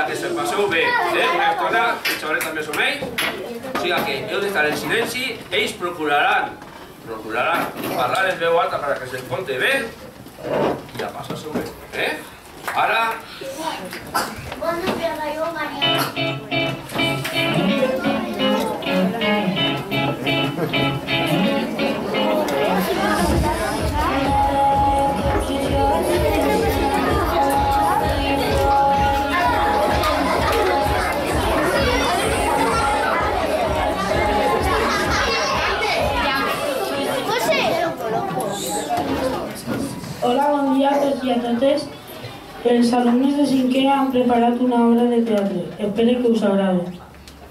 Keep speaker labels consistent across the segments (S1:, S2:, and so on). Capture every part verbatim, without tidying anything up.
S1: que se'l passeu bé, una estona, mitja horeta més o menys, o sigui que heu d'estar en silenci, ells procuraran, procuraran parlar en veu alta perquè se'l compte bé i a passar-s'ho bé, eh? Ara...
S2: Hola, bon dia a tots i a totes. Els alumnes de cinquè han preparat una obra de teatre. Espero que us agradi.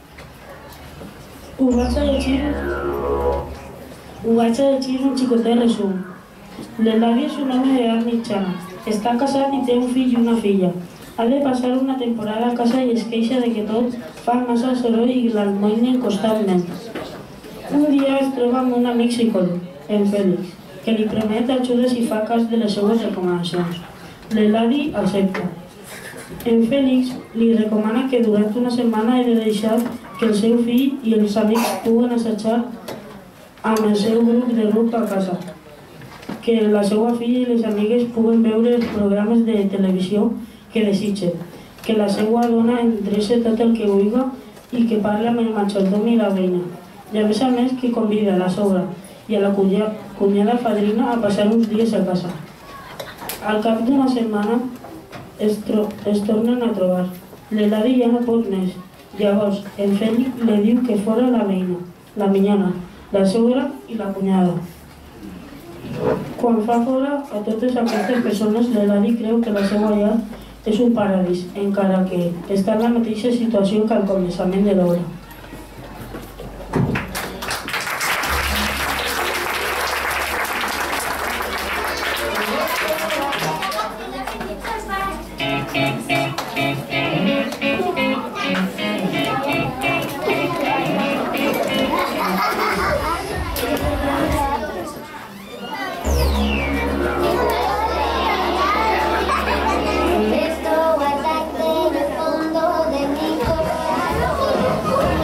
S2: Ho vaig a llegir... Ho vaig a llegir un xicotet resum. L'Eladi és un home d'edat mitjana. Està casat i té un fill i una filla. Ha de passar una temporada a casa i es queixa de que tot fa massa soroll i l'almoinen constantment. Un dia es troba amb un amic psicòleg, en Fèlix, que li promet ajudes i fa cas de les seues recomanacions. L'Eladi accepta. En Fèlix li recomana que durant una setmana he de deixar que el seu fill i els amics puguen assajar amb el seu grup de rock a casa, que la seva filla i les amigues puguen veure els programes de televisió que desitgen, que la seva dona endreça tot el que vulgui i que parla amb el majordom i la veïna. I a més a més que convida a la sogra i a la cunyada fadrina a passar uns dies a casa. Al cap d'una setmana es, es tornen a trobar. L'Eladi ja no pot més. Llavors, en Fèlix li diu que fora la veïna, la minyana, la sogra i la cunyada. Quan fa fora a totes aquestes persones, l'Eladi creu que la seva llar és un paradís, encara que està en la mateixa situació que al començament de l'obra.
S3: Esto guardaste en el fondo de mi corazón.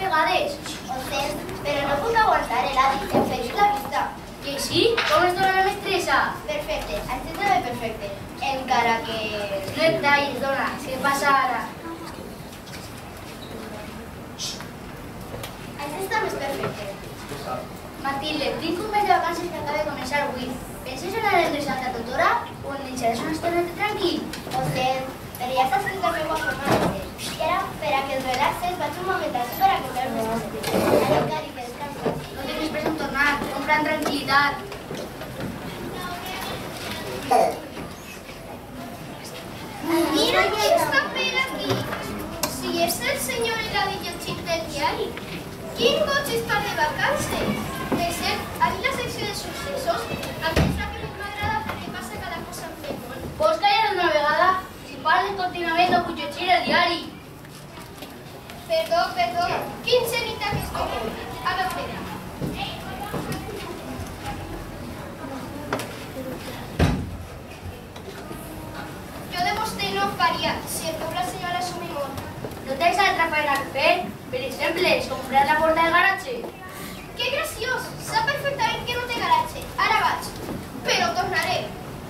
S3: vegades. Ho sent, però no puc aguantar l'hàbit de ferir la vista.
S4: Que sí? Com es dona la mestressa?
S3: Perfecte, això està bé perfecte. Encara que...
S4: No et tallis, dona. Què passa ara?
S3: Això està més perfecte.
S4: Matilde, tinc un mes de vacances que acaba de començar avui. Penses anar a l'endreçat a tota hora o en deixaràs una estona tranquil?
S3: Ho sent, però ja t'has fet la meva forma. I ara, per a que et relaxes, vaig un momentet per a comprar més coses. Ara encara que descanses.
S4: No tinguis pressa en tornar. Compra amb tranquil·litat.
S3: Mira qui està per aquí. Si és el senyor Eladi llegint del diari. Quin goig està de vacances. De cert, a mi la secció de successos em pensa que més m'agrada perquè passa cada cosa en fer molt.
S4: Vols callar d'una vegada? Si parles contínuament no puc llegir el diari.
S3: Perdó, perdó. Quin senita que estic. Agafem. Jo de vostè no faria, si el poble senyora s'ho molt.
S4: No tens altra feina a fer? Per exemple, comprar la porta del garatge.
S3: Que graciós! Sap perfectament que no té garatge. Ara vaig. Però tornaré.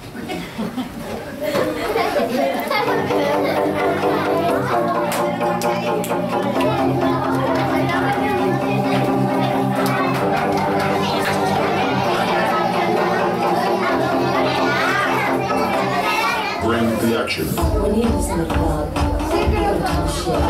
S5: Bring the action.
S6: When he was in the club, he would talk shit.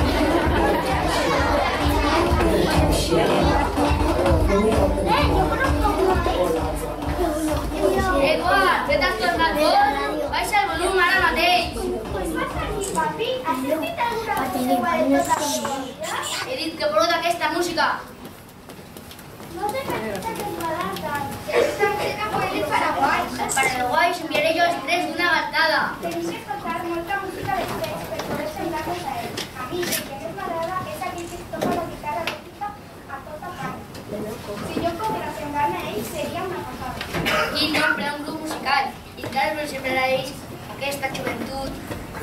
S6: He would talk shit. When we opened the club,
S4: Eduard, vete a tornar tot. Baixa el volum ara mateix.
S3: Papi, has sentit alguna cosa igual de tota la vida?
S4: He dit que prou d'aquesta música.
S3: No te permita que es malata. Esta música fue del Paraguay.
S4: El Paraguai s'enviaré jo després d'una gatada.
S3: Tenim que escoltar molta música després per poder semblar-nos a ell. A mi, el que més m'agrada és aquell que toca la guitarra elèctrica a tota part. Si jo poguera semblar-me a ell, seria una passada.
S4: Quin nom per a un grup musical. I clar, no sempre a ells aquesta joventut.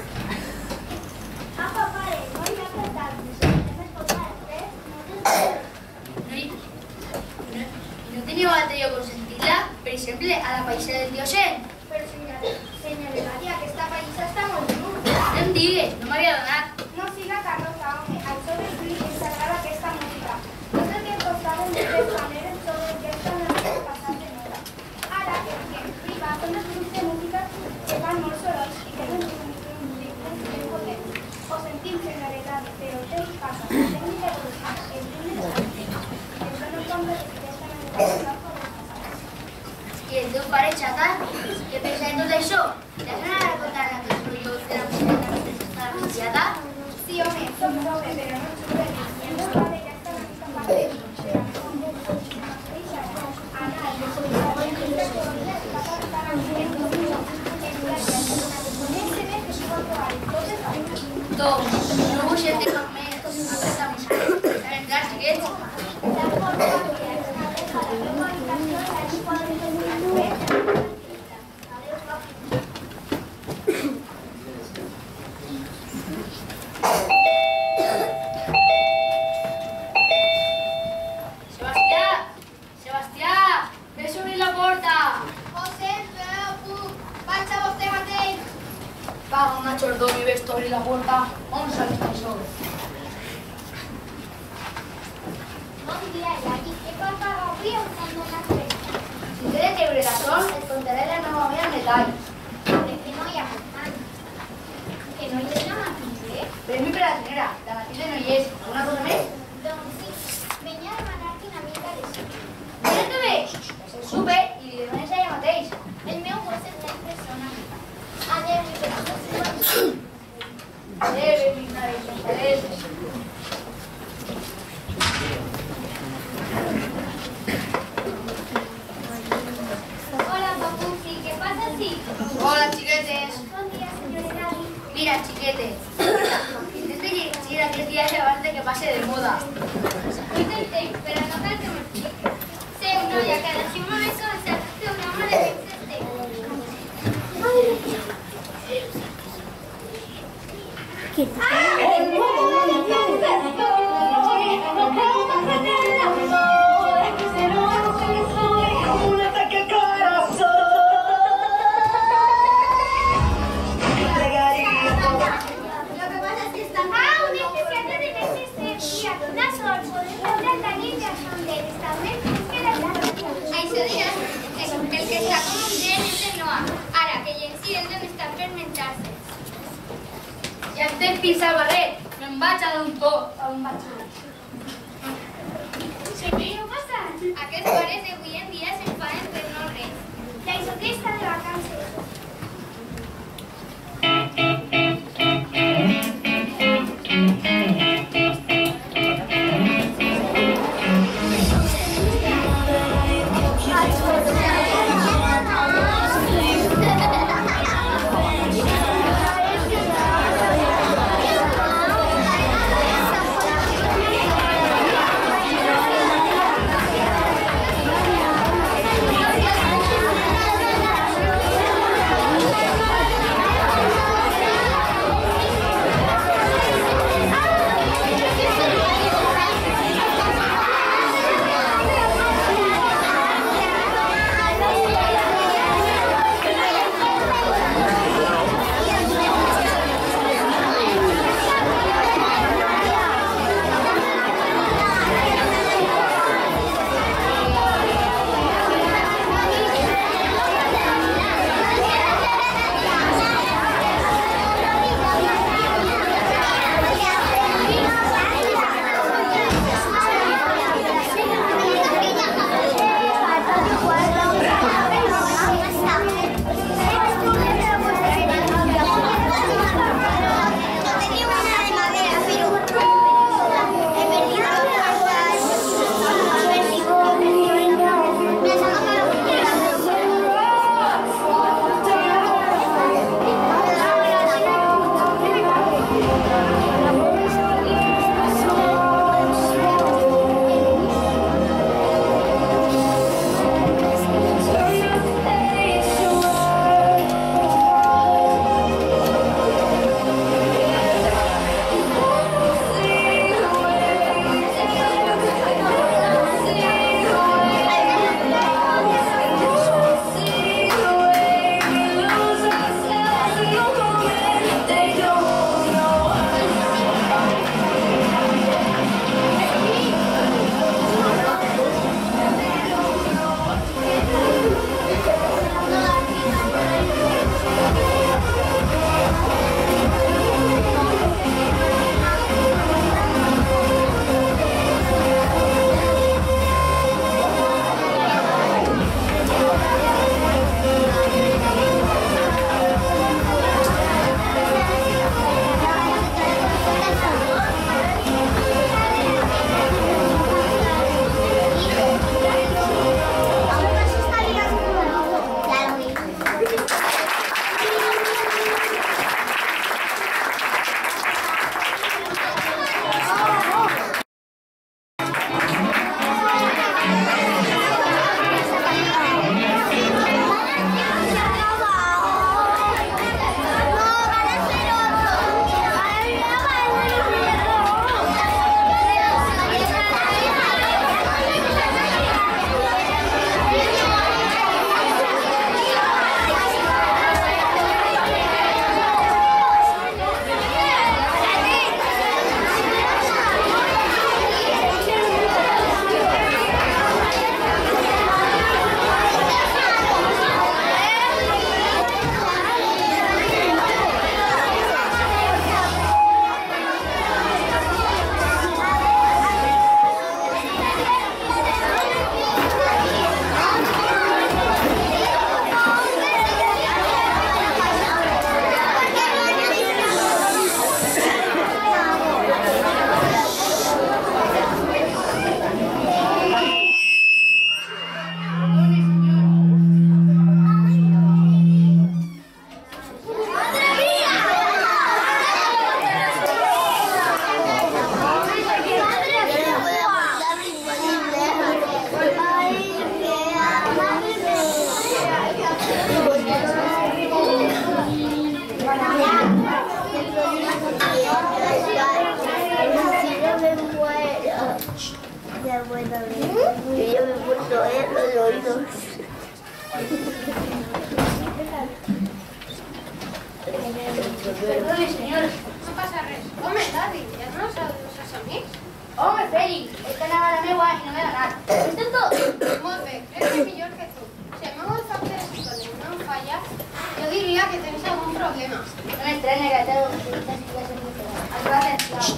S3: Apa, pare, no hi ha cantat. Hem escoltat després, no tens...
S4: No, hi... no, no teniu altre lloc on sentir-la? Per exemple, a la païssa del Diocent.
S3: Però senyora, senyora Nadia, aquesta païssa està molt lluny.
S4: No em digues, no m'havia donat.
S3: No siga Carlota, home, al seu fill ens agrada aquesta música. No sé què costaven de tres maneres sobre el que està en el passat de moda. Ara, el que ens priva són els grups de música que fan molts sorolls i tenen un ritme ben potent. Ho sentim, senyora, però què us passa? La tècnica evoluciona, el ritme de l'àmbit. El que no compra directament de la música com els passats.
S4: I el teu pare xata, què pensa de tot això? T'has anat a contar a tots els projectes de la música que està la migdiada?
S3: Sí, home, soc jove, però no xuve. I el meu pare ja està una mica partint. Però com de mateixa, anar de solitari i de corrida va cantar amb gent com jo. En platja, coneix bé que s'ho va trobar en totes les...
S4: Doncs, no vull sentir cap més aquesta música. Saben clar, xiquets?
S3: La forma que ens adeja la meva habitació la ens poden fer. Adéu, papi.
S4: Sebastià! Sebastià! Ves a obrir la porta!
S3: José, no puc. Vaig a vostè mateix.
S4: Paga una xordó i ves a obrir la porta. On sals això?
S3: Bon dia, Eladi. Què passa avui on s'han donat festa?
S4: Si t'he de treure la son, et contaré la meva vida en detall.
S3: Però que no hi ha tant. Que no hi és la Matilde?
S4: Premi per la senyora. La Matilde no hi és. Alguna cosa més?
S3: Doncs sí, venia a demanar-te una mica de suc.
S4: Mira que bé! És el súper i li demanes a ella mateix.
S3: El meu gos és la impressiona. Adéu, i per això
S4: Adéu, benvinguda, adéu.
S3: Hola, papuci, què passa així?
S4: Hola, xiquetes.
S3: Bon dia, senyora Eladi.
S4: Mira, xiquetes. Intenta llegir aquest diari abans de que passe de moda.
S3: Ho intentenc, però no cal que m'expliqui. Sé, noia, que d'aquí un moment començarà el programa de Princess Day.
S4: Ja estem fins al barret. Me'n vaig a l'autor. On vaig anar?
S3: Sempre no passa. Aquests pares d'avui en dia s'enfaden per no res. Ja hi soc està de vacances.
S4: Perdone, señor.
S3: No passa res. Home, Davi, ja no saludes els amics?
S4: Home, Félix, és que anava a la meua i no m'he donat. Vés tot?
S3: Molt bé, crec que millor que tu. Si el meu olfacte de psicòleg no em falla, jo diria que tens algun problema.
S4: No m'estranya que té un va atención.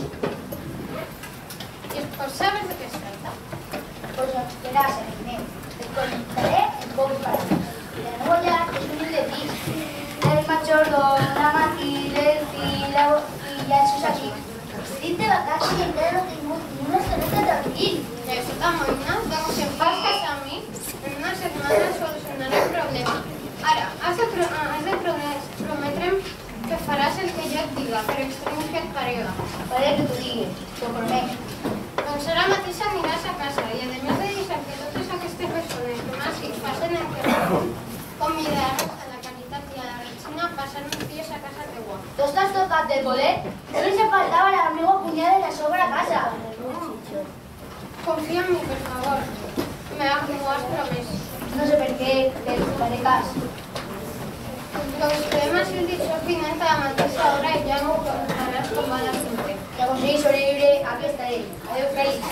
S7: ¿Y os sabes de qué se trata?
S4: Pues esperarse, Inés. Te contaré en poco para ti. De nuevo ya es un de ti. El machordo, la maquile, y la y ya eso es aquí. Dice la casa y entero lo tengo y una cerveza de abril.
S7: De ese tamaño, como si empascas a mí, en una semana solucionaré el problema. Ara, has de, pro has de prometre que faràs el que jo et diga, per estrany que et parega.
S4: Faré que t'ho digui, t'ho prometo.
S7: Doncs ara mateix aniràs a casa i, a més de deixar que totes aquestes persones que m'has dit passen el que convidaràs a la Caritat i a la Regina a passar uns dies a casa teua.
S4: Tu estàs tocat de poder? Només em faltava la meva cunyada i la sogra a casa.
S7: Confia en mi, per favor. Me ho has promès.
S4: No sé per què, però faré cas.
S7: Doncs podem hacer el dijous vinent a la mateixa hora i ja no contaràs com va l'assumpte.
S4: Si aconseguís sobreviure, aquí estaré. Adéu, Félix.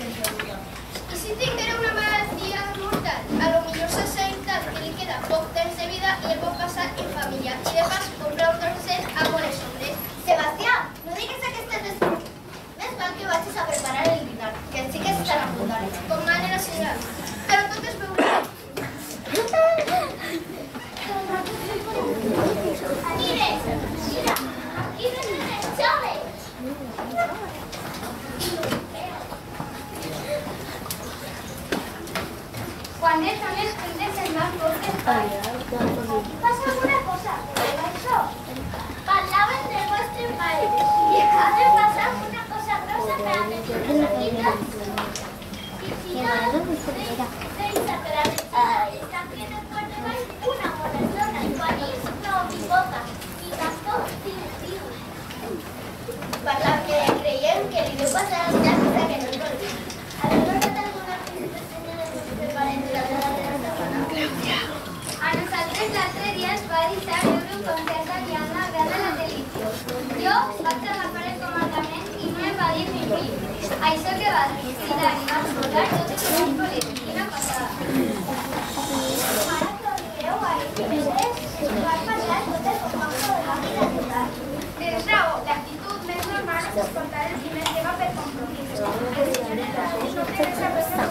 S3: I si tinguera una malaltia mortal, a lo millor se sent que li queda poc temps de vida i el pot passar en família. I de pas comprar un trosset a bones ombres.
S4: Sebastià, no digues aquestes despeses. Més val que vagis a preparar el dinar, que els xiques estan apuntant.
S3: Com mane la senyora. Però tot es veurà.
S4: Mires, mira, aquí venen els joves.
S3: Quan ells són els fills els més forts
S4: Passa alguna cosa, però això. Parlaven del vostre pare i ha de passar una cosa grossa per a les niñas. I si no, deixa per a les xiques estan fent el quart de ball una bona zona i quan ells no boca i tampoc diu. Parlant que creiem que li deu passar a les xiques que no es vol dir. ¿Has notat alguna reseña de vostre pare de la darrera setmana?
S3: A nosaltres l'altre dia ens va deixar veure un concert d'Ariana Grande a la televisió. Jo vaig agafar el comandament i no em va dir ni res. Això que va dir, i Dani va escoltar totes les boletes. Quina passada.
S4: Ara que ho digueu, a les va passar tot el comando de la vida ciutat.
S3: Tens raó, l'actitud més normal és escoltar el primer tema per compromís. El senyor en la no té res a veure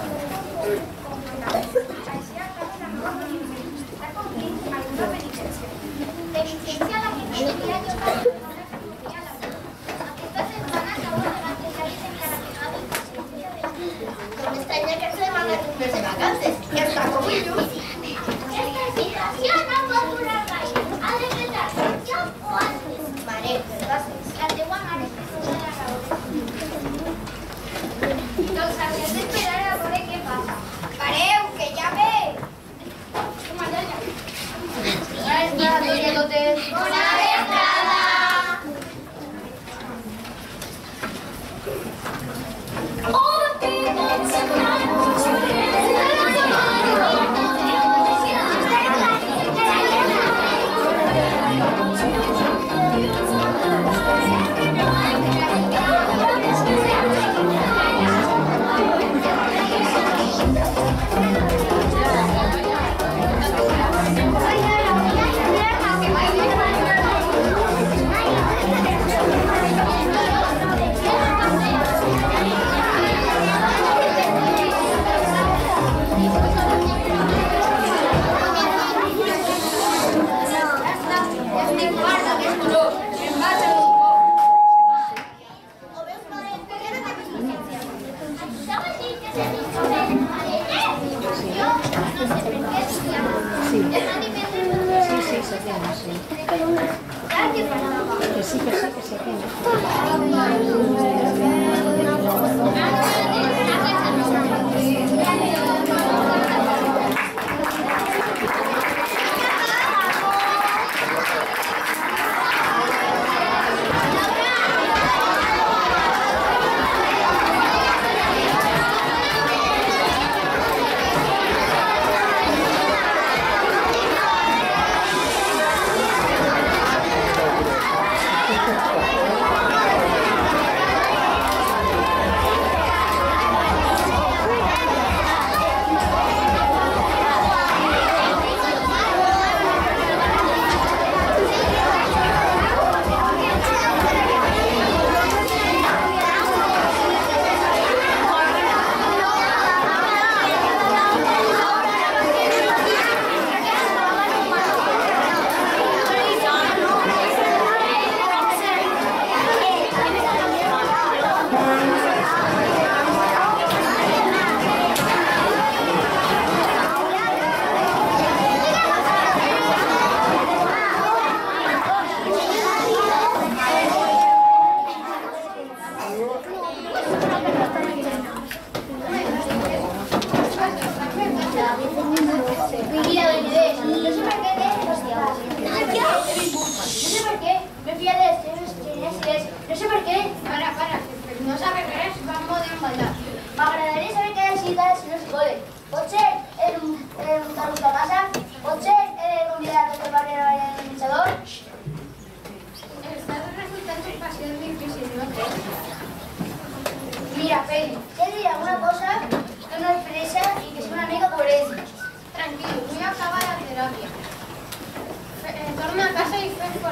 S3: amb així acaba la meva moviment. Està complint alguna penitència.
S4: Penitencia la que no tenia jo per donar que tenia la vida. Aquesta setmana acabo de batejar i encara que no ha dit no m'estranya que se demanen un mes de vacances. I està com un llum. Aquesta situació no pot durar gaire. Ha de quedar ja o antes. Mare, verdad, la teua mare que no té la raó.
S3: Doncs havíem d'esperar a veure què passa.
S4: Pareu, que ja ve!
S3: Comandant,
S4: Bona vesprada a totes. Bona vesprada! All the people tonight.
S6: Que sí, que sí, que sí, que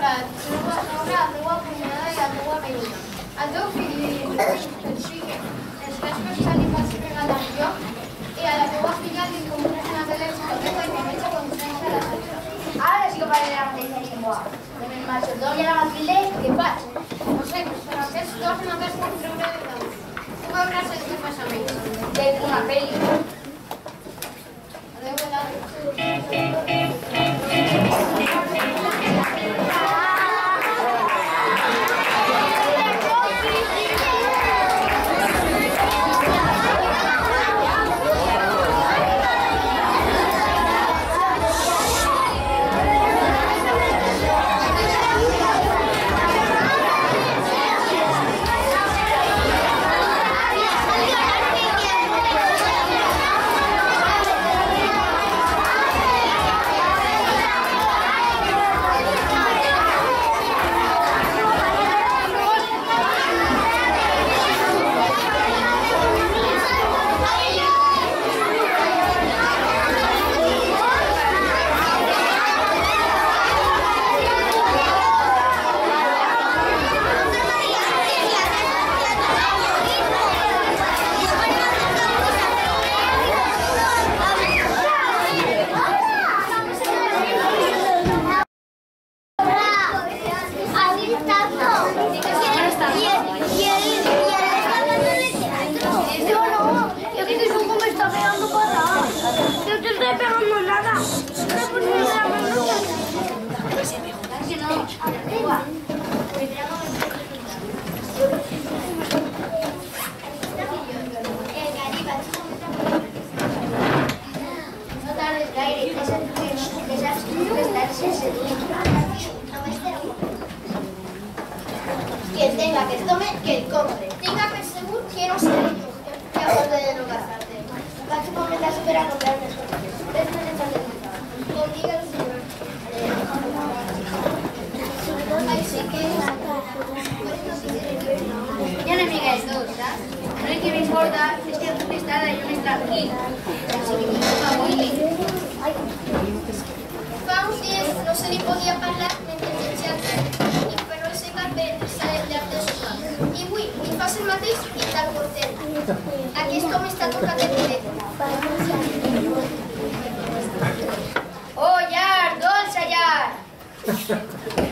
S7: enamorat, s'enamora la teua cunyada i la teua veïna. El teu fill li els fica els vespres que li vas regalar jo i a la teua filla li compres una tele xicoteta i comença a conèixer la tele.
S4: Ara sí que parlaré la mateixa llengua. Amb el majordom i la Matilde, què faig?
S7: No sé, però aquests dos no t'estan treure de damunt. Tu veuràs el que fas amb ells.
S4: Veig una pel·li.
S7: Adéu, Eladi.
S4: Quien tenga que tome, que el compre. Tenga per segur que no seré yo. Que acuerdo de no casarte. Vaig a comentar super a comprar unes coses. Ves més de tarde. Com diga el senyor. Així que... Ya no me digáis dos, ¿sabes? No es que me importa, es que tú estás yo me tranquilo. Así que me importa muy bien.
S3: Fa uns dies no se li podia parlar mentre llegea el tren, i però el seca per entrar al llarg del sofà. I avui li fas el mateix i tal porter. Aquest home està tocant el telèfon.
S4: Oh, llar, dolça llar!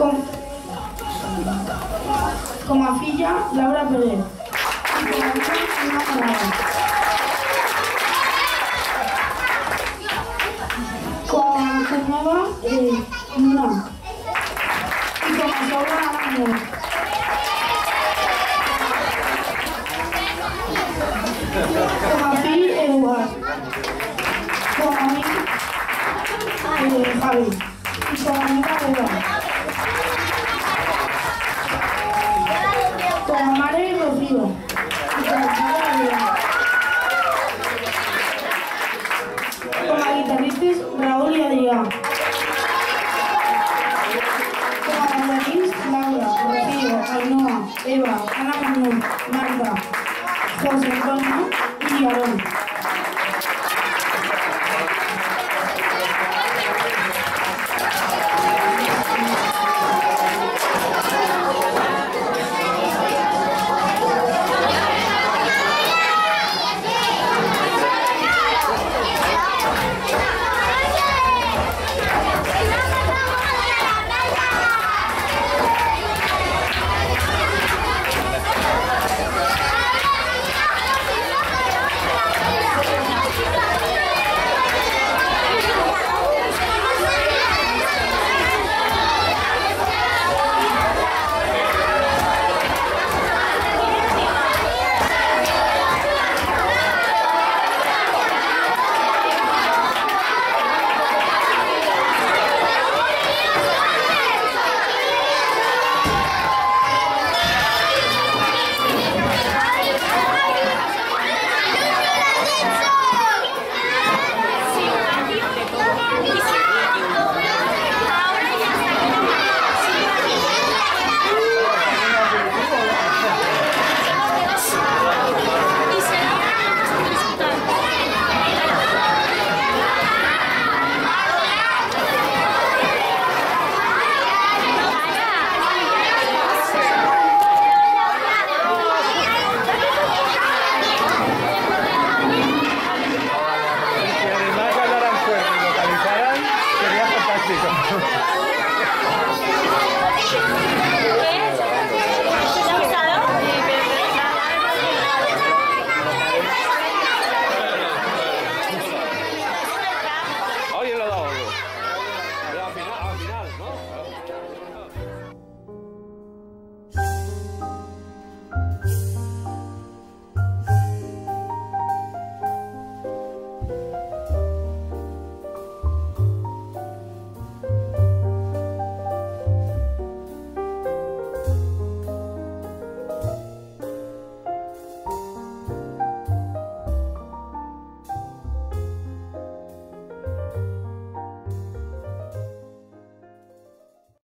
S2: Com, com a filla, Laura Pérez. I com a mare, Emma Malaga. Com a cunyada, eh, Luna. I com a sogra, Anna. Com a fill, Eduard. Com a amic, eh, Javi. I com a amiga, Eva. Com a mare, Rocío. I com a pare, Adrià. Com a guitarristes, Raúl i Adrià. Com a ballarins, Laura, Rocío, Ainhoa, Eva.